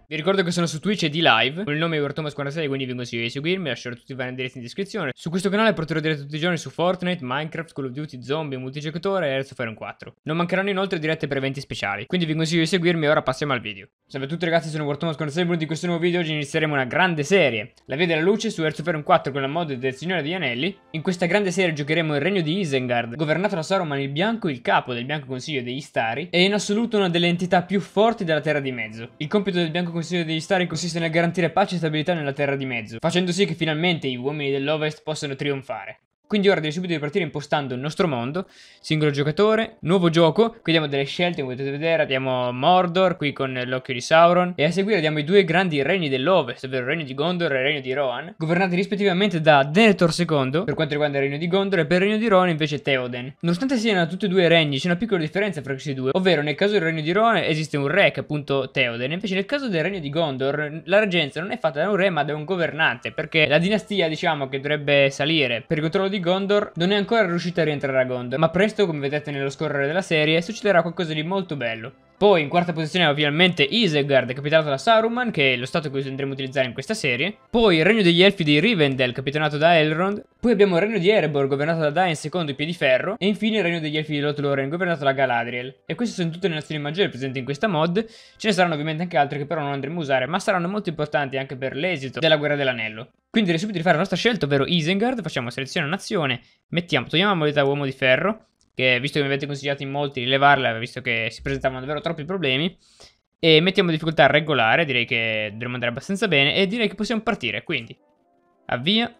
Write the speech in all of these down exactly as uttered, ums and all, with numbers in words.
Vi ricordo che sono su Twitch e di live, con il nome Thomas quarantasei, quindi vi consiglio di seguirmi, lascerò tutti i vari indirizzi in descrizione. Su questo canale porterò dirette tutti i giorni su Fortnite, Minecraft, Call of Duty, Zombie, multigiocatore e Hearts of Iron quattro. Non mancheranno inoltre dirette per eventi speciali, quindi vi consiglio di seguirmi e ora passiamo al video. Salve a tutti ragazzi, sono Thomas quarantasei, benvenuti in questo nuovo video. Oggi inizieremo una grande serie, la via della luce su Hearts of Iron quattro con la mod del Signore degli Anelli. In questa grande serie giocheremo il regno di Isengard, governato da Saruman il Bianco, il capo del Bianco Consiglio degli Stari, e in assoluto una delle entità più forti della Terra di Mezzo. Il compito del Bianco Consiglio degli Stari consiste nel garantire pace e stabilità nella Terra di Mezzo, facendo sì che finalmente gli uomini dell'Ovest possano trionfare. Quindi ora direi subito di partire impostando il nostro mondo, singolo giocatore, nuovo gioco, qui diamo delle scelte come potete vedere, abbiamo Mordor qui con l'occhio di Sauron e a seguire abbiamo i due grandi regni dell'Ovest, ovvero il regno di Gondor e il regno di Rohan, governati rispettivamente da Denethor secondo per quanto riguarda il regno di Gondor e per il regno di Rohan invece Theoden. Nonostante siano tutti e due regni c'è una piccola differenza fra questi due, ovvero nel caso del regno di Rohan esiste un re che è appunto Theoden, invece nel caso del regno di Gondor la reggenza non è fatta da un re ma da un governante, perché la dinastia diciamo che dovrebbe salire per il controllo di Gondor non è ancora riuscita a rientrare a Gondor, ma presto, come vedete nello scorrere della serie, succederà qualcosa di molto bello. Poi in quarta posizione abbiamo finalmente Isengard, capitanato da Saruman, che è lo stato che andremo a utilizzare in questa serie. Poi il regno degli Elfi di Rivendell, capitanato da Elrond. Poi abbiamo il regno di Erebor, governato da Dain secondo i Piediferro. E infine il regno degli Elfi di Lothlórien, governato da Galadriel. E queste sono tutte le nazioni maggiori presenti in questa mod. Ce ne saranno ovviamente anche altre che però non andremo a usare, ma saranno molto importanti anche per l'esito della Guerra dell'Anello. Quindi direi subito di fare la nostra scelta, ovvero Isengard. Facciamo selezione nazione, mettiamo, togliamo la modalità uomo di ferro, che visto che mi avete consigliato in molti di levarla, visto che si presentavano davvero troppi problemi, e mettiamo difficoltà regolare, direi che dovremmo andare abbastanza bene, e direi che possiamo partire, quindi avvia.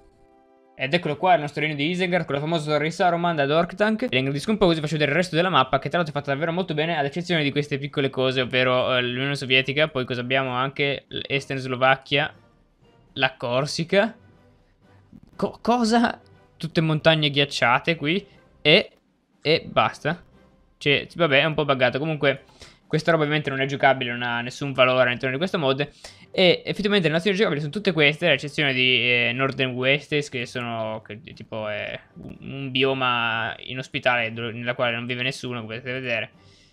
Ed eccolo qua il nostro regno di Isengard con la famosa torre di Saruman da Orktank. Le ingrandisco un po' così faccio vedere il resto della mappa, che tra l'altro è fatta davvero molto bene, ad eccezione di queste piccole cose, ovvero eh, l'Unione Sovietica. Poi cosa abbiamo? Anche l'Estern Slovacchia, la Corsica, Co cosa? Tutte montagne ghiacciate qui, e... e basta. Cioè, vabbè, è un po' buggato. Comunque, questa roba ovviamente non è giocabile, non ha nessun valore all'interno di questa mod. E effettivamente le nazioni giocabili sono tutte queste, ad eccezione di eh, Northern Westes, che sono, che tipo è un, un bioma inospitale nella quale non vive nessuno, come potete vedere.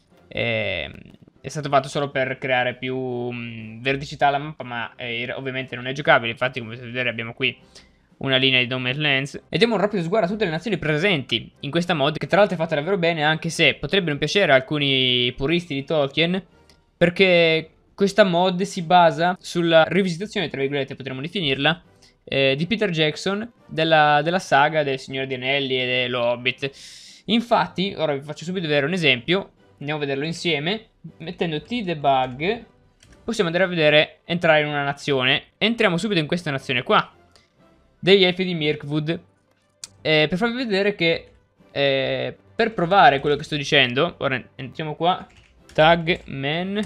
E, è stato fatto solo per creare più mh, verdicità alla mappa, ma eh, ovviamente non è giocabile. Infatti, come potete vedere, abbiamo qui una linea di No Man's Lands. E diamo un rapido sguardo a tutte le nazioni presenti in questa mod, che tra l'altro è fatta davvero bene, anche se potrebbe non piacere a alcuni puristi di Tolkien, perché questa mod si basa sulla rivisitazione, tra virgolette potremmo definirla, eh, di Peter Jackson della, della saga del Signore degli Anelli e dello Hobbit. Infatti, ora vi faccio subito vedere un esempio, andiamo a vederlo insieme. Mettendo T-debug possiamo andare a vedere, entrare in una nazione. Entriamo subito in questa nazione qua, degli Elfi di Mirkwood, eh, per farvi vedere che eh, per provare quello che sto dicendo, ora entriamo qua, tag man,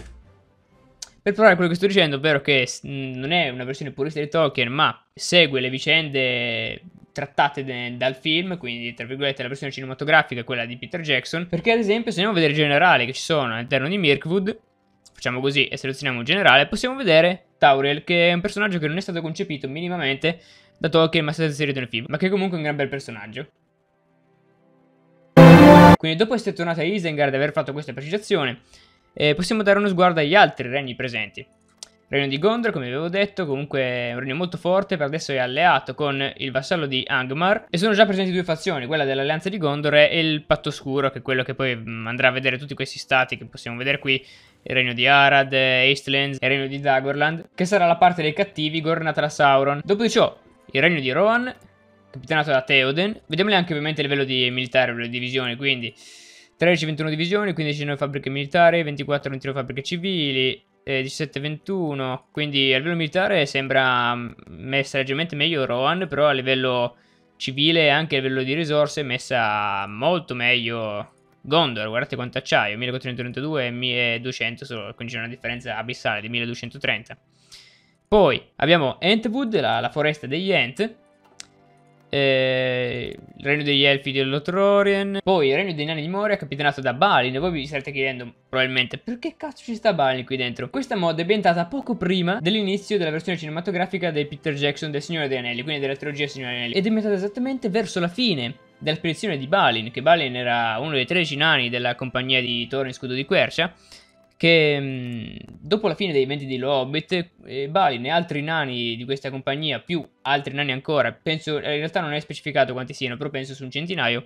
per provare quello che sto dicendo, ovvero che non è una versione purista di Tolkien, ma segue le vicende trattate dal film, quindi tra virgolette la versione cinematografica, quella di Peter Jackson, perché ad esempio se andiamo a vedere i generali che ci sono all'interno di Mirkwood, facciamo così e selezioniamo un generale, possiamo vedere Tauriel, che è un personaggio che non è stato concepito minimamente da Tolkien ma è stato inserito nel film, ma che è comunque un gran bel personaggio. Quindi dopo essere tornati a Isengard e aver fatto questa precisazione, eh, possiamo dare uno sguardo agli altri regni presenti. Il regno di Gondor, come vi avevo detto, comunque è un regno molto forte, per adesso è alleato con il vassallo di Angmar, e sono già presenti due fazioni, quella dell'alleanza di Gondor e il Patto Oscuro, che è quello che poi mh, andrà a vedere tutti questi stati che possiamo vedere qui, il regno di Arad, Eastlands e il regno di Dagorland, che sarà la parte dei cattivi governata da Sauron. Dopo di ciò, il regno di Rohan, capitanato da Theoden. Vediamole anche ovviamente a livello di militare, le divisioni, quindi tredici ventuno divisioni, quindici nuove fabbriche militari, ventiquattro ventuno fabbriche civili, eh, diciassette ventuno, quindi a livello militare sembra messa leggermente meglio Rohan, però a livello civile e anche a livello di risorse è messa molto meglio Gondor. Guardate quanto acciaio, millequattrocentotrentadue e milleduecento solo, quindi c'è una differenza abissale di milleduecentotrenta. Poi abbiamo Entwood, la, la foresta degli Ent, eh, il regno degli Elfi di Lothlórien, poi il regno dei Nani di Moria, capitanato da Balin. E voi vi starete chiedendo probabilmente perché cazzo ci sta Balin qui dentro. Questa mod è ambientata poco prima dell'inizio della versione cinematografica di Peter Jackson del Signore degli Anelli, quindi della trilogia Signore degli Anelli, ed è ambientata esattamente verso la fine della spedizione di Balin, che Balin era uno dei tredici nani della compagnia di Thorin Scudo di Quercia, che mh, dopo la fine dei eventi di Hobbit, eh, Balin e altri nani di questa compagnia, più altri nani ancora, penso, in realtà non è specificato quanti siano, però penso su un centinaio,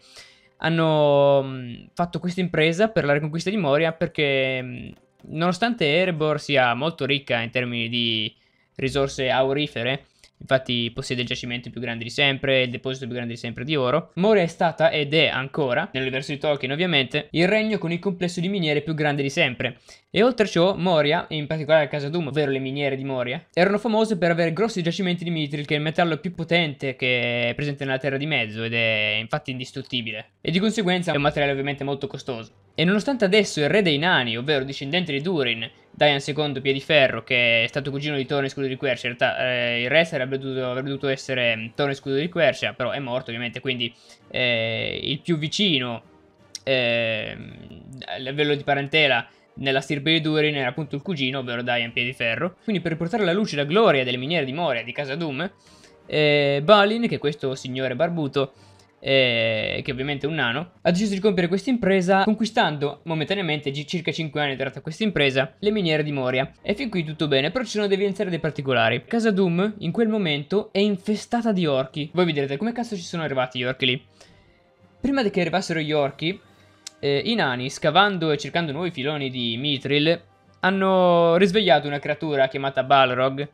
hanno mh, fatto questa impresa per la riconquista di Moria perché, mh, nonostante Erebor sia molto ricca in termini di risorse aurifere, infatti possiede il giacimento più grande di sempre, il deposito più grande di sempre di oro, Moria è stata ed è ancora, nell'universo di Tolkien ovviamente, il regno con il complesso di miniere più grande di sempre. E oltre a ciò, Moria, e in particolare Casa Doom, ovvero le miniere di Moria, erano famose per avere grossi giacimenti di Mithril, che è il metallo più potente che è presente nella Terra di Mezzo ed è infatti indistruttibile. E di conseguenza è un materiale ovviamente molto costoso. E nonostante adesso il re dei nani, ovvero discendente di Durin, Dayan secondo Piediferro, che è stato cugino di Thorin Scudo di Quercia, in realtà eh, il re sarebbe dovuto, avrebbe dovuto essere Thorin Scudo di Quercia, però è morto ovviamente, quindi eh, il più vicino eh, a livello di parentela nella stirpe di Durin era appunto il cugino, ovvero Dayan Piediferro. Quindi per riportare alla luce la gloria delle miniere di Moria di Casa Doom, eh, Balin, che è questo signore barbuto, eh, che ovviamente è un nano, ha deciso di compiere questa impresa conquistando momentaneamente, circa cinque anni durata questa impresa, le miniere di Moria. E fin qui tutto bene, però ci sono dei evidenziare dei particolari. Casa Doom in quel momento è infestata di orchi. Voi vi direte come cazzo ci sono arrivati gli orchi lì? Prima che arrivassero gli orchi, eh, i nani, scavando e cercando nuovi filoni di Mithril, hanno risvegliato una creatura chiamata Balrog,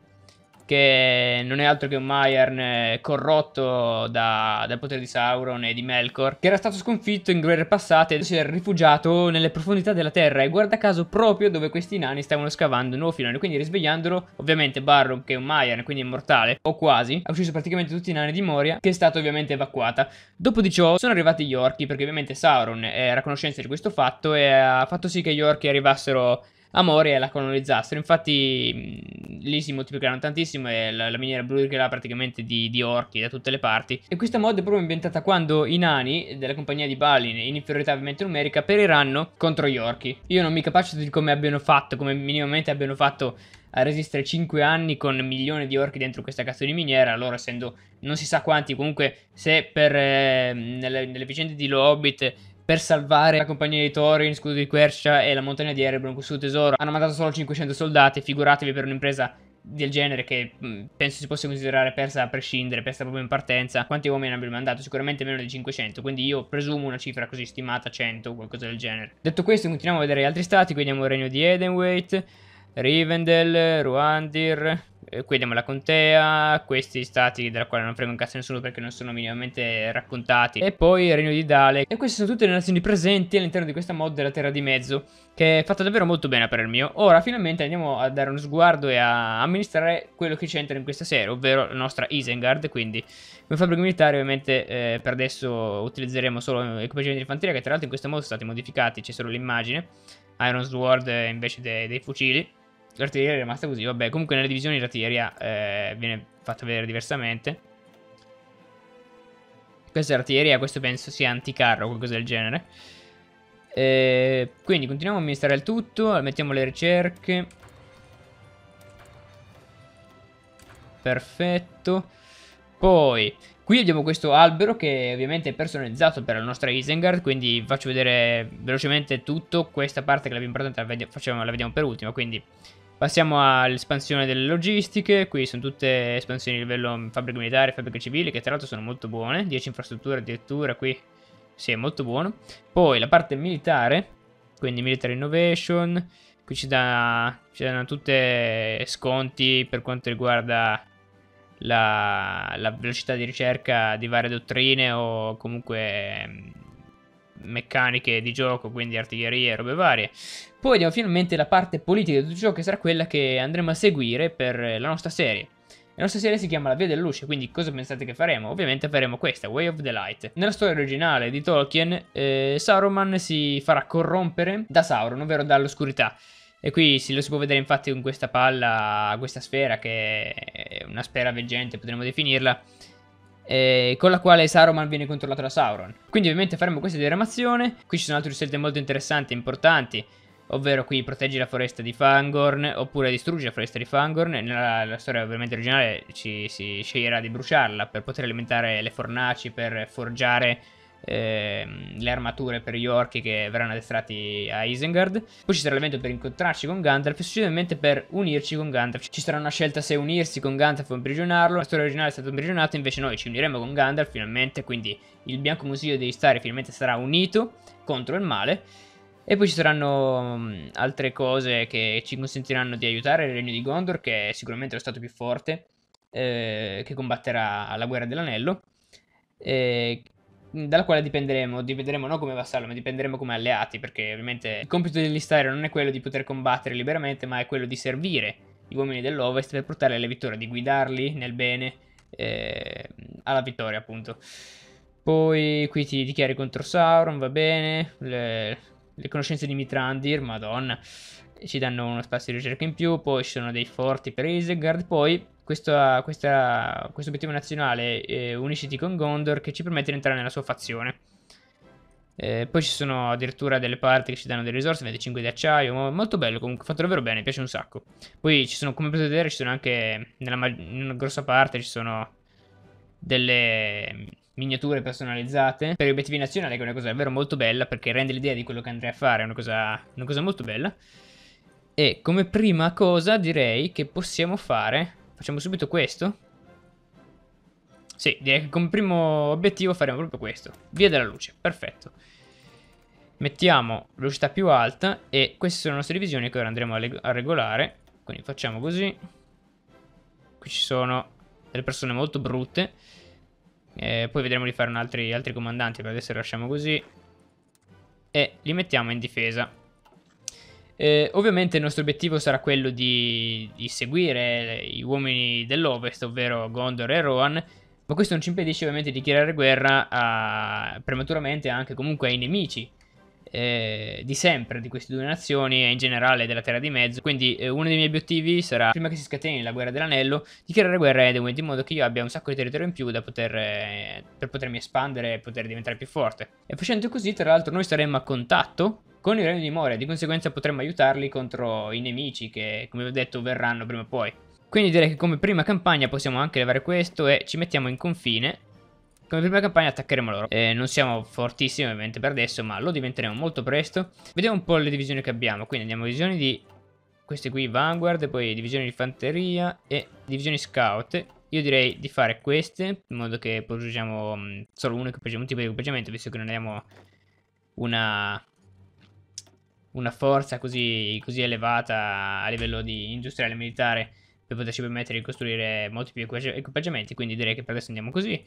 che non è altro che un Maiarn corrotto da, dal potere di Sauron e di Melkor, che era stato sconfitto in guerre passate e si era rifugiato nelle profondità della terra, e guarda caso proprio dove questi nani stavano scavando un nuovo filone. Quindi risvegliandolo, ovviamente Balrog, che è un Maiarn, quindi immortale, o quasi, ha ucciso praticamente tutti i nani di Moria, che è stata ovviamente evacuata. Dopo di ciò sono arrivati gli orchi, perché ovviamente Sauron era a conoscenza di questo fatto e ha fatto sì che gli orchi arrivassero a Moria e la colonizzassero. Infatti mh, lì si moltiplicarono tantissimo e la, la miniera brulicherà praticamente di, di orchi da tutte le parti. E questa mod è proprio ambientata quando i nani della compagnia di Balin, in inferiorità ovviamente numerica, periranno contro gli orchi. Io non mi capacito di come abbiano fatto, come minimamente abbiano fatto a resistere cinque anni con milioni di orchi dentro questa cazzo di miniera, loro essendo non si sa quanti. Comunque se per eh, nelle, nelle vicende di Lo Hobbit, per salvare la compagnia di Thorin, Scudo di Quercia e la montagna di Erebor, questo tesoro, hanno mandato solo cinquecento soldati. Figuratevi per un'impresa del genere, che mh, penso si possa considerare persa a prescindere, persa proprio in partenza, quanti uomini abbiano mandato? Sicuramente meno di cinquecento, quindi io presumo una cifra così stimata, cento o qualcosa del genere. Detto questo, continuiamo a vedere gli altri stati. Qui vediamo il regno di Edenwaith, Rivendell, Ruandir, eh, qui vediamo la contea, questi stati della quale non frega un cazzo nessuno perché non sono minimamente raccontati, e poi il regno di Dale. E queste sono tutte le nazioni presenti all'interno di questa mod della Terra di Mezzo, che è fatta davvero molto bene per il mio. Ora finalmente andiamo a dare uno sguardo e a amministrare quello che c'entra in questa serie, ovvero la nostra Isengard. Quindi come fabbrica militare ovviamente eh, per adesso utilizzeremo solo equipaggiamenti di fanteria, che tra l'altro in questa mod sono stati modificati, c'è solo l'immagine, Iron Sword eh, invece de dei fucili. L'artiglieria è rimasta così, vabbè. Comunque nelle divisioni l'artiglieria eh, viene fatta vedere diversamente. Questa è l'artiglieria, questo penso sia anticarro o qualcosa del genere. Eh, quindi continuiamo a amministrare il tutto, mettiamo le ricerche. Perfetto. Poi qui abbiamo questo albero che ovviamente è personalizzato per la nostra Isengard, quindi faccio vedere velocemente tutto. Questa parte che è la più importante la, vediamo, facciamo, la vediamo per ultima, quindi passiamo all'espansione delle logistiche. Qui sono tutte espansioni a livello fabbriche militari, fabbriche civili, che tra l'altro sono molto buone. dieci infrastrutture addirittura, qui sì, è molto buono. Poi la parte militare, quindi Military Innovation. Qui ci, dà, ci danno tutte sconti per quanto riguarda la, la velocità di ricerca di varie dottrine o comunque mh, meccaniche di gioco, quindi artiglierie e robe varie. Poi vediamo finalmente la parte politica di tutto ciò, che sarà quella che andremo a seguire per la nostra serie. La nostra serie si chiama La Via della Luce, quindi cosa pensate che faremo? Ovviamente faremo questa, Way of the Light. Nella storia originale di Tolkien, eh, Saruman si farà corrompere da Sauron, ovvero dall'oscurità. E qui si, lo si può vedere infatti con questa palla, questa sfera, che è una sfera veggente, potremmo definirla, eh, con la quale Saruman viene controllato da Sauron. Quindi ovviamente faremo questa diramazione. Qui ci sono altre scelte molto interessanti e importanti, ovvero qui proteggi la foresta di Fangorn oppure distruggi la foresta di Fangorn. Nella, nella storia ovviamente originale ci, si sceglierà di bruciarla per poter alimentare le fornaci, per forgiare ehm, le armature per gli orchi che verranno addestrati a Isengard. Poi ci sarà l'evento per incontrarci con Gandalf e successivamente per unirci con Gandalf. Ci sarà una scelta se unirsi con Gandalf o imprigionarlo. La storia originale è stata imprigionata, invece noi ci uniremo con Gandalf finalmente, quindi il Bianco Museo dei Stari finalmente sarà unito contro il male. E poi ci saranno um, altre cose che ci consentiranno di aiutare il Regno di Gondor, che è sicuramente lo stato più forte, eh, che combatterà la Guerra dell'Anello, eh, dalla quale dipenderemo, dipenderemo non come vassallo, ma dipenderemo come alleati, perché ovviamente il compito degli Stari non è quello di poter combattere liberamente, ma è quello di servire gli uomini dell'Ovest per portarli alle vittorie, di guidarli nel bene, eh, alla vittoria appunto. Poi qui ti dichiari contro Sauron, va bene, le... Le conoscenze di Mithrandir, madonna, ci danno uno spazio di ricerca in più. Poi ci sono dei forti per Isengard. Poi questo, questa, questo obiettivo nazionale, eh, unisciti con Gondor, che ci permette di entrare nella sua fazione. Eh, poi ci sono addirittura delle parti che ci danno delle risorse, venticinque di acciaio, molto bello comunque, fatto davvero bene, mi piace un sacco. Poi ci sono, come potete vedere, ci sono anche, nella in una grossa parte ci sono delle miniature personalizzate per gli obiettivi nazionali, che è una cosa davvero molto bella, perché rende l'idea di quello che andrei a fare, è una cosa, una cosa molto bella. E come prima cosa direi che possiamo fare, facciamo subito questo. Sì, direi che come primo obiettivo faremo proprio questo, via della luce, perfetto. Mettiamo velocità più alta e queste sono le nostre divisioni che ora andremo a, a regolare, quindi facciamo così. Qui ci sono delle persone molto brutte. Eh, poi vedremo di fare un altri, altri comandanti, per adesso li lasciamo così. E li mettiamo in difesa. Eh, ovviamente il nostro obiettivo sarà quello di, di seguire gli uomini dell'Ovest, ovvero Gondor e Rohan. Ma questo non ci impedisce ovviamente di dichiarare guerra a, prematuramente anche comunque ai nemici eh, di sempre di queste due nazioni e in generale della Terra di Mezzo. Quindi eh, uno dei miei obiettivi sarà, prima che si scateni la Guerra dell'Anello, dichiarare guerra a Eowyn, in modo che io abbia un sacco di territorio in più da poter, eh, per potermi espandere e poter diventare più forte. E facendo così, tra l'altro, noi saremmo a contatto con il Regno di Moria, di conseguenza potremmo aiutarli contro i nemici che, come vi ho detto, verranno prima o poi. Quindi direi che come prima campagna possiamo anche levare questo e ci mettiamo in confine. Come prima campagna attaccheremo loro. Eh, non siamo fortissimi ovviamente per adesso, ma lo diventeremo molto presto. Vediamo un po' le divisioni che abbiamo. Quindi andiamo a divisioni di queste qui, Vanguard, poi divisioni di fanteria e divisioni scout. Io direi di fare queste, in modo che produciamo mh, solo un, un tipo di equipaggiamento, visto che non abbiamo una... una forza così, così elevata a livello di industriale militare per poterci permettere di costruire molti più equipaggiamenti. Quindi direi che per adesso andiamo così.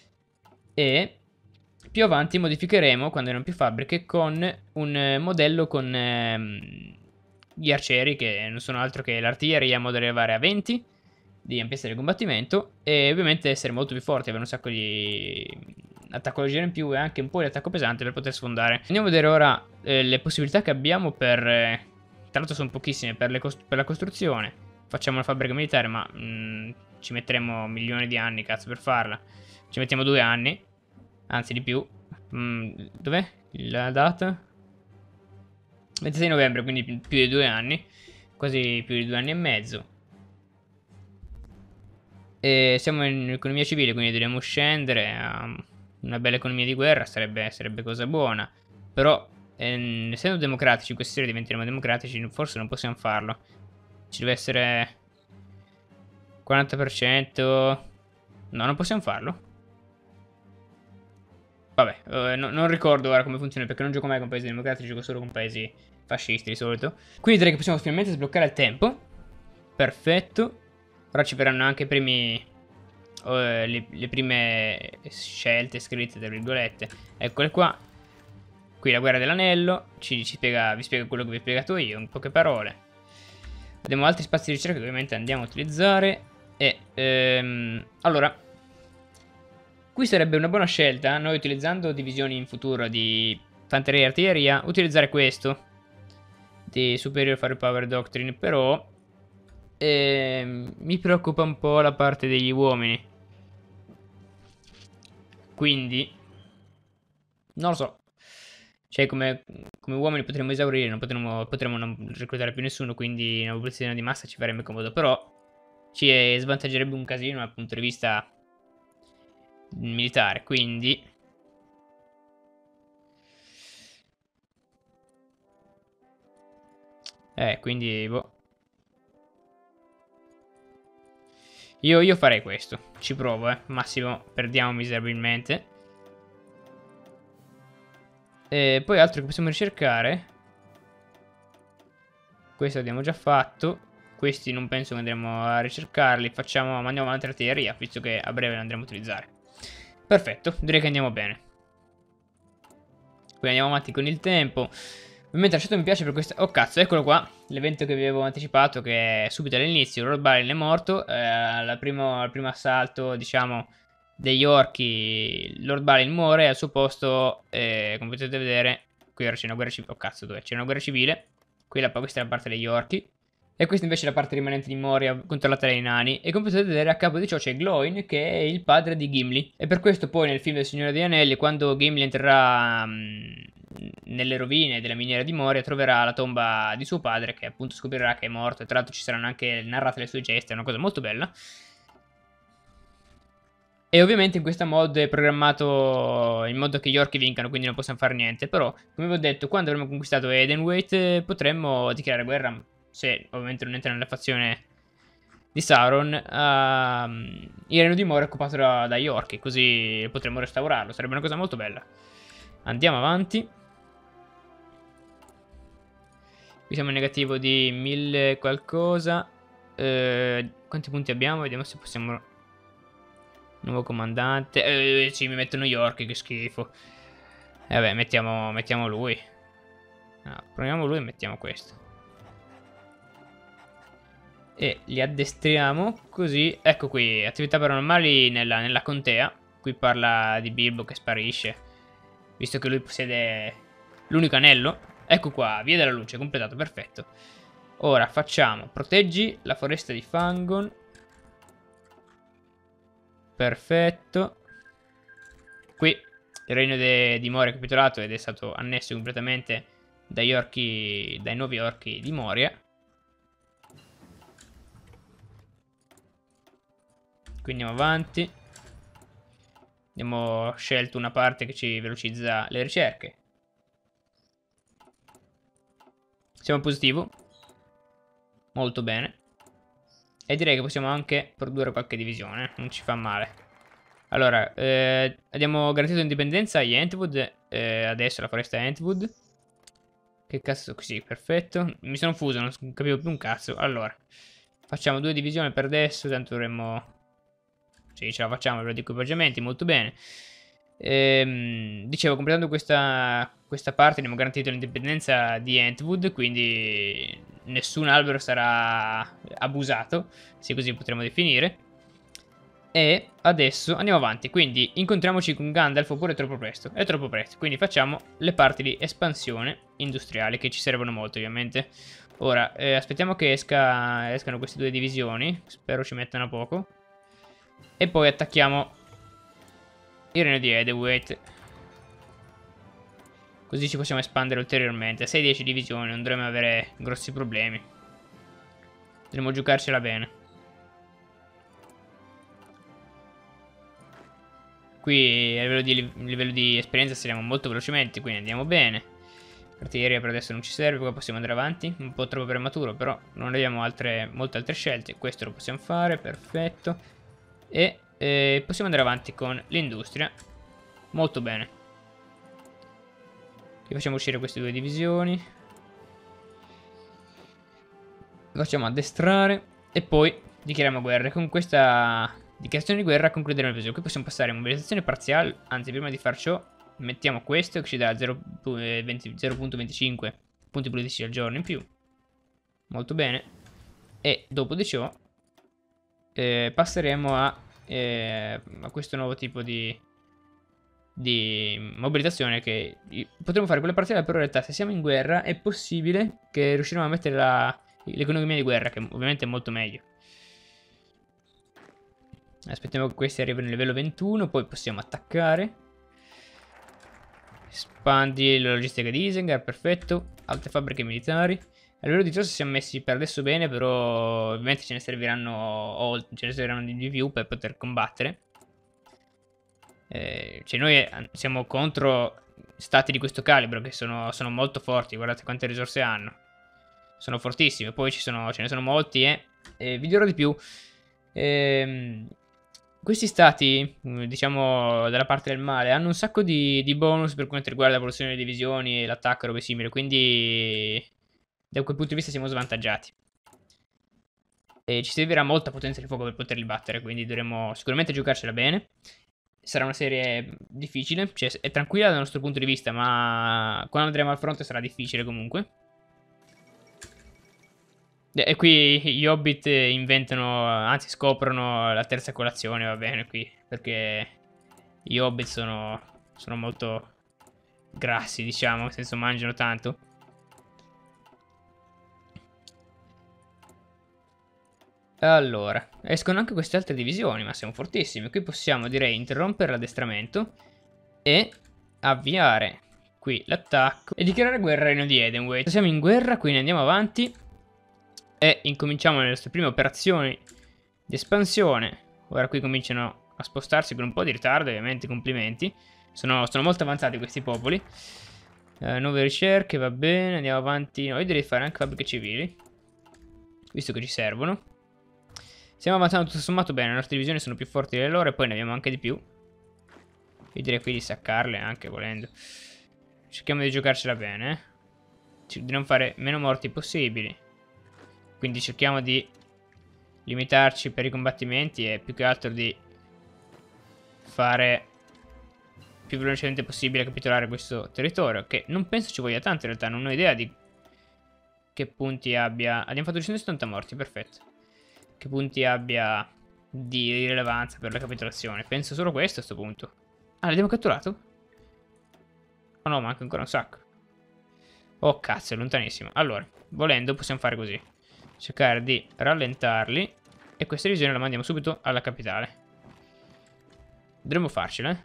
E più avanti modificheremo, quando erano più fabbriche, con un modello con ehm, gli arcieri, che non sono altro che l'artiglieria, in modo da arrivare a venti di ampiezza del combattimento e ovviamente essere molto più forti, avere un sacco di attacco leggero in più e anche un po' di attacco pesante per poter sfondare. Andiamo a vedere ora eh, le possibilità che abbiamo per... Eh, tra l'altro sono pochissime per, le per la costruzione. Facciamo una fabbrica militare, ma mh, ci metteremo milioni di anni, cazzo, per farla. Ci mettiamo due anni, anzi di più. Mm, dov'è la data? ventisei novembre, quindi più di due anni. Quasi più di due anni e mezzo. E siamo in economia civile, quindi dobbiamo scendere a una bella economia di guerra, sarebbe, sarebbe cosa buona. Però, eh, essendo democratici, in questa serie diventeremo democratici, forse non possiamo farlo. Ci deve essere quaranta per cento. No, non possiamo farlo. Vabbè, eh, no, non ricordo ora come funziona, perché non gioco mai con paesi democratici, gioco solo con paesi fascisti di solito. Quindi direi che possiamo finalmente sbloccare il tempo. Perfetto. Ora ci verranno anche i primi... Uh, le, le prime scelte scritte, tra virgolette. Eccole qua. Qui la guerra dell'anello. Ci, ci spiega, vi spiego quello che vi ho spiegato io, in poche parole. Abbiamo altri spazi di ricerca che ovviamente andiamo a utilizzare. E ehm, allora, qui sarebbe una buona scelta, noi utilizzando divisioni in futuro di fanteria e artiglieria, utilizzare questo di Superior Firepower Doctrine. Però ehm, mi preoccupa un po' la parte degli uomini. Quindi non lo so. Cioè come, come uomini potremmo esaurire, non potremmo, potremmo non reclutare più nessuno, quindi una popolazione di massa ci farebbe comodo. Però ci svantaggerebbe un casino dal punto di vista militare. Quindi Eh, quindi, boh. Io, io farei questo. Ci provo, eh. Massimo, perdiamo miserabilmente. E poi altro che possiamo ricercare. Questo abbiamo già fatto. Questi non penso che andremo a ricercarli. Facciamo, mandiamo un'altra artiglieria, visto che a breve li andremo a utilizzare. Perfetto, direi che andiamo bene. Quindi andiamo avanti con il tempo. Ovviamente lasciato mi piace per questa... Oh cazzo, eccolo qua. L'evento che vi avevo anticipato, che è subito all'inizio. Lord Balin è morto. Eh, al, primo, al primo assalto, diciamo, degli orchi, Lord Balin muore. Al suo posto, eh, come potete vedere, qui ora c'è una guerra civile. Oh cazzo, dov'è? C'è una guerra civile. Qui la, questa è la parte degli orchi. E questa invece è la parte rimanente di Moria controllata dai nani. E come potete vedere a capo di ciò c'è Glóin, che è il padre di Gimli. E per questo poi nel film del Signore degli Anelli, quando Gimli entrerà mh, nelle rovine della miniera di Moria, troverà la tomba di suo padre, che appunto scoprirà che è morto. E tra l'altro ci saranno anche narrate le sue gesta, è una cosa molto bella. E ovviamente in questa mod è programmato in modo che gli orchi vincano, quindi non possiamo fare niente. Però, come vi ho detto, quando avremo conquistato Edenwaite potremmo dichiarare guerra, se ovviamente non entra nella fazione di Sauron, uh, il Regno di Moria è occupato da, dagli orchi, così potremmo restaurarlo. Sarebbe una cosa molto bella. Andiamo avanti. Qui siamo in negativo di mille qualcosa. Eh, quanti punti abbiamo? Vediamo se possiamo... Nuovo comandante. Eh, sì, mi mettono gli orchi, che schifo. E eh, vabbè, mettiamo, mettiamo lui. No, proviamo lui e mettiamo questo. E li addestriamo così. Ecco qui, attività paranormali nella, nella contea. Qui parla di Bilbo che sparisce, visto che lui possiede l'unico anello. Ecco qua, via della luce, completato, perfetto. Ora facciamo, proteggi la foresta di Fangon. Perfetto. Qui il regno di Moria è capitolato ed è stato annesso completamente dagli orchi, dai nuovi orchi di Moria. Qui andiamo avanti. Abbiamo scelto una parte che ci velocizza le ricerche. Siamo positivo. Molto bene. E direi che possiamo anche produrre qualche divisione. Non ci fa male. Allora, eh, abbiamo garantito indipendenza agli Entwood. Eh, adesso la foresta Entwood. Che cazzo? Sì, perfetto. Mi sono fuso, non capivo più un cazzo. Allora, facciamo due divisioni per adesso. Tanto dovremmo... Sì, ce la facciamo a livello di equipaggiamenti, molto bene. Ehm, dicevo, completando questa, questa parte abbiamo garantito l'indipendenza di Entwood, quindi nessun albero sarà abusato, se così potremmo definire. E adesso andiamo avanti, quindi incontriamoci con Gandalf oppure è troppo presto? È troppo presto, quindi facciamo le parti di espansione industriale che ci servono molto ovviamente. Ora, eh, aspettiamo che esca, escano queste due divisioni, spero ci mettano poco. E poi attacchiamo il regno di Edenwaite. Così ci possiamo espandere ulteriormente. sei dieci divisioni, non dovremmo avere grossi problemi. Dovremmo giocarcela bene. Qui a livello di, livello di esperienza saliamo molto velocemente, quindi andiamo bene. Artiglieria per adesso non ci serve, poi possiamo andare avanti. Un po' troppo prematuro, però non abbiamo altre, molte altre scelte. Questo lo possiamo fare, perfetto. E eh, possiamo andare avanti con l'industria. Molto bene. Qui facciamo uscire queste due divisioni. Facciamo addestrare. E poi dichiariamo guerra. Con questa dichiarazione di guerra concluderemo l'episodio. Qui possiamo passare a mobilizzazione parziale. Anzi, prima di far ciò, mettiamo questo che ci dà zero virgola venticinque punti politici al giorno in più. Molto bene. E dopo di ciò eh, passeremo a, eh, a questo nuovo tipo di, di mobilitazione che potremo fare quella parziale, però in realtà se siamo in guerra è possibile che riusciremo a mettere l'economia di guerra, che ovviamente è molto meglio. Aspettiamo che questi arrivino al livello ventuno, poi possiamo attaccare. Espandi la logistica di Isengard, perfetto. Altre fabbriche militari. A livello di risorse siamo messi per adesso bene, però ovviamente ce ne serviranno, o ce ne serviranno di più per poter combattere. Eh, cioè noi siamo contro stati di questo calibro che sono, sono molto forti, guardate quante risorse hanno. sono fortissime. Poi ci sono, ce ne sono molti, eh. E vi dirò di più. Ehm, questi stati, diciamo, dalla parte del male, hanno un sacco di, di bonus per quanto riguarda l'evoluzione delle divisioni, l'attacco e robe simili. Quindi, da quel punto di vista siamo svantaggiati. E ci servirà molta potenza di fuoco per poterli battere, quindi dovremo sicuramente giocarcela bene. Sarà una serie difficile, cioè è tranquilla dal nostro punto di vista, ma quando andremo al fronte sarà difficile comunque. E qui gli Hobbit inventano, anzi scoprono la terza colazione, va bene qui, perché gli Hobbit sono, sono molto grassi, diciamo, nel senso mangiano tanto. Allora, escono anche queste altre divisioni, ma siamo fortissimi. Qui possiamo, direi, interrompere l'addestramento e avviare qui l'attacco e dichiarare guerra al Regno di Edenwald. Siamo in guerra, quindi andiamo avanti e incominciamo le nostre prime operazioni di espansione. Ora qui cominciano a spostarsi con un po' di ritardo, ovviamente, complimenti. Sono, sono molto avanzati questi popoli. Eh, nuove ricerche, va bene, andiamo avanti. No, io direi fare anche fabbriche civili, visto che ci servono. Stiamo avanzando tutto sommato bene, le nostre divisioni sono più forti delle loro e poi ne abbiamo anche di più. Io direi qui di saccarle anche volendo. Cerchiamo di giocarcela bene, eh. Di non fare meno morti possibili. Quindi cerchiamo di limitarci per i combattimenti e più che altro di fare più velocemente possibile capitolare questo territorio, che non penso ci voglia tanto in realtà, non ho idea di che punti abbia. Abbiamo fatto duecentosettanta morti, perfetto. Che punti abbia di rilevanza per la capitolazione. Penso solo questo a sto punto. Ah, l'abbiamo catturato? Oh no, manca ancora un sacco. Oh cazzo, è lontanissimo. Allora, volendo possiamo fare così. Cercare di rallentarli e questa divisione la mandiamo subito alla capitale. Dovremmo farcela, eh.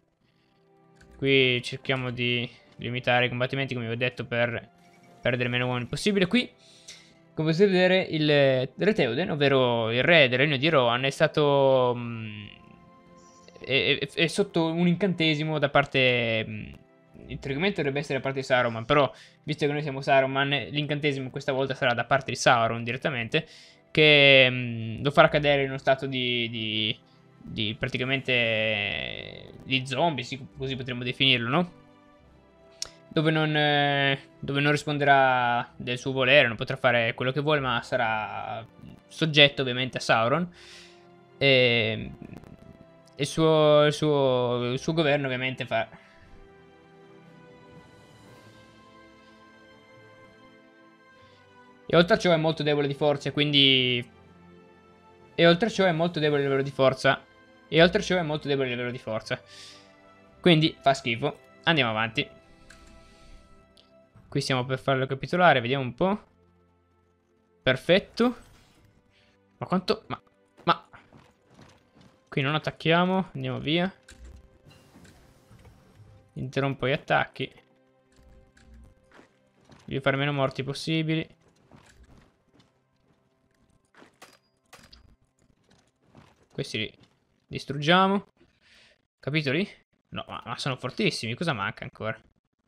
Qui cerchiamo di limitare i combattimenti, come vi ho detto, per perdere meno uomini possibile. Qui, come potete vedere, il Re Theoden, ovvero il re del regno di Rohan, è stato mh, è, è, è sotto un incantesimo da parte mh, teoricamente dovrebbe essere da parte di Saruman, però visto che noi siamo Saruman, l'incantesimo questa volta sarà da parte di Sauron direttamente, che mh, lo farà cadere in uno stato di, di, di praticamente di zombie, così potremmo definirlo, no? Dove non, eh, dove non risponderà del suo volere, non potrà fare quello che vuole, ma sarà soggetto ovviamente a Sauron. E il suo, il suo, il suo governo ovviamente fa... E oltre a ciò è molto debole di forza, quindi... E oltre a ciò è molto debole a livello di forza. E oltre a ciò è molto debole a livello di forza. Quindi fa schifo. Andiamo avanti. Qui stiamo per farlo capitolare, vediamo un po'. Perfetto. Ma quanto... Ma... Ma... Qui non attacchiamo, andiamo via. Interrompo gli attacchi. Devo fare meno morti possibili. Questi li distruggiamo. Capitoli? No, ma, ma sono fortissimi, cosa manca ancora?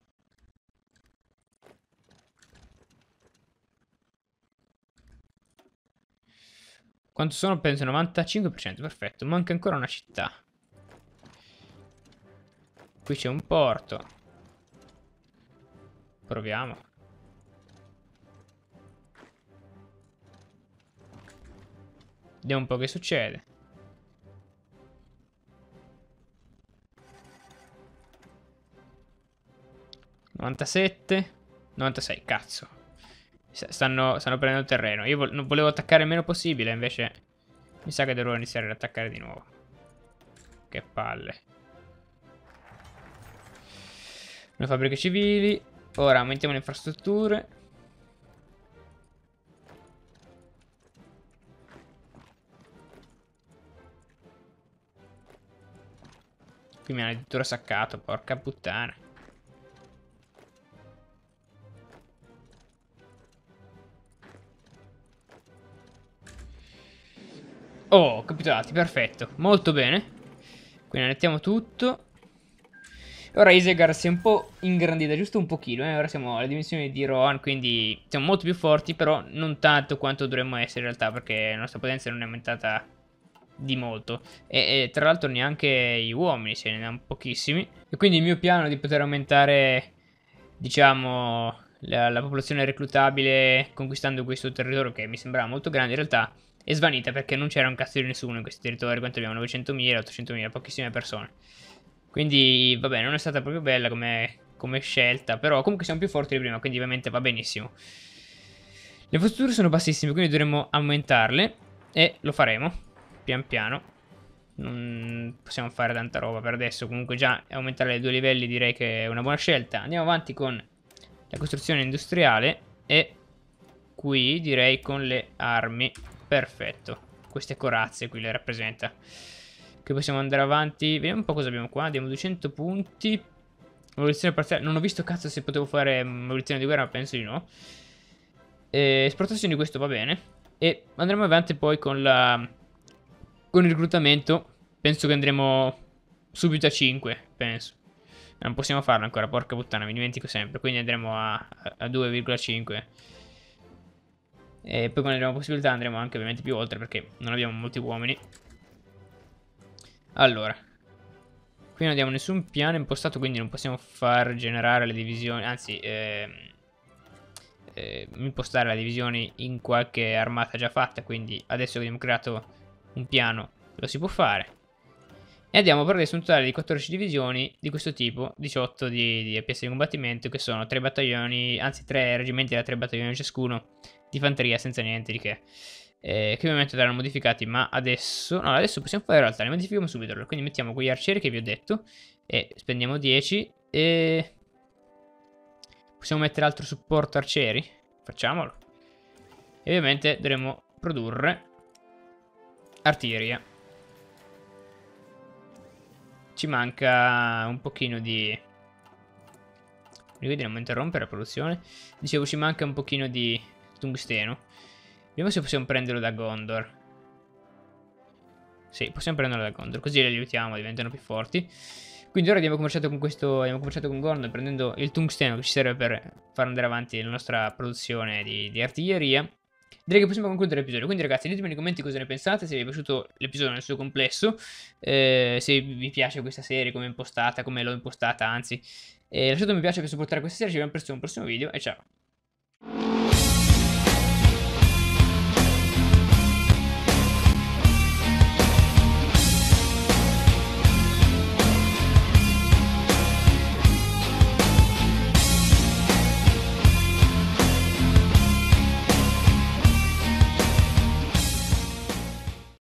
Quanto sono? Penso novantacinque per cento, perfetto. Manca ancora una città. Qui c'è un porto. Proviamo. Vediamo un po' che succede. novantasette. novantasei, cazzo. Stanno, stanno prendendo terreno. Io vo non volevo attaccare il meno possibile, invece mi sa che dovrò iniziare ad attaccare di nuovo. Che palle. Le fabbriche civili. Ora aumentiamo le infrastrutture. Qui mi hanno addirittura saccato, porca puttana. Oh, capitolati, perfetto. Molto bene. Quindi annettiamo tutto. Ora Isengard si è un po' ingrandita, giusto un pochino, eh? Ora siamo alle dimensioni di Rohan, quindi siamo molto più forti, però non tanto quanto dovremmo essere in realtà, perché la nostra potenza non è aumentata di molto. E, e tra l'altro neanche gli uomini, ce ne hanno pochissimi. E quindi il mio piano di poter aumentare, diciamo, la, la popolazione reclutabile conquistando questo territorio che mi sembrava molto grande, in realtà è svanita perché non c'era un cazzo di nessuno in questi territori. Quanto abbiamo? novecentomila, ottocentomila, pochissime persone. Quindi, vabbè, non è stata proprio bella come, come scelta, però comunque siamo più forti di prima, quindi ovviamente va benissimo. Le infrastrutture sono bassissime, quindi dovremmo aumentarle e lo faremo, pian piano. Non possiamo fare tanta roba per adesso, comunque già aumentare i due livelli direi che è una buona scelta. Andiamo avanti con la costruzione industriale e qui direi con le armi. Perfetto, queste corazze qui le rappresenta. Che possiamo andare avanti. Vediamo un po' cosa abbiamo qua. Abbiamo duecento punti. Evoluzione parziale. Non ho visto cazzo se potevo fare evoluzione di guerra, ma penso di no. E esportazione di questo va bene. E andremo avanti poi con la... con il reclutamento. Penso che andremo subito a cinque, penso. Non possiamo farlo ancora, porca puttana, mi dimentico sempre. Quindi andremo a, a due virgola cinque. E poi quando avremo possibilità andremo anche ovviamente più oltre, perché non abbiamo molti uomini. Allora, qui non abbiamo nessun piano impostato, quindi non possiamo far generare le divisioni. Anzi, ehm, eh, impostare le divisioni in qualche armata già fatta. Quindi adesso che abbiamo creato un piano lo si può fare. E andiamo per adesso un totale di quattordici divisioni di questo tipo, diciotto di, di A P S di combattimento, che sono tre battaglioni, anzi tre reggimenti da tre battaglioni ciascuno di fanteria senza niente di che. Eh, che ovviamente saranno modificati, ma adesso... No, adesso possiamo fare in realtà, li modifichiamo subito. Quindi mettiamo quegli arcieri che vi ho detto e spendiamo dieci e... possiamo mettere altro supporto arcieri? Facciamolo. E ovviamente dovremo produrre artiglieria. Ci manca un pochino di... Vediamo, interrompere la produzione. Dicevo, ci manca un pochino di tungsteno. Vediamo se possiamo prenderlo da Gondor. Sì, possiamo prenderlo da Gondor, così li aiutiamo, diventano più forti. Quindi ora abbiamo commerciato con questo, abbiamo commerciato con Gondor prendendo il tungsteno che ci serve per far andare avanti la nostra produzione di, di artiglieria. Direi che possiamo concludere l'episodio. Quindi ragazzi, ditemi nei commenti cosa ne pensate, se vi è piaciuto l'episodio nel suo complesso, eh, se vi piace questa serie, come è impostata, come l'ho impostata, anzi. E lasciate un mi piace per supportare questa serie, ci vediamo presto in un prossimo video e ciao.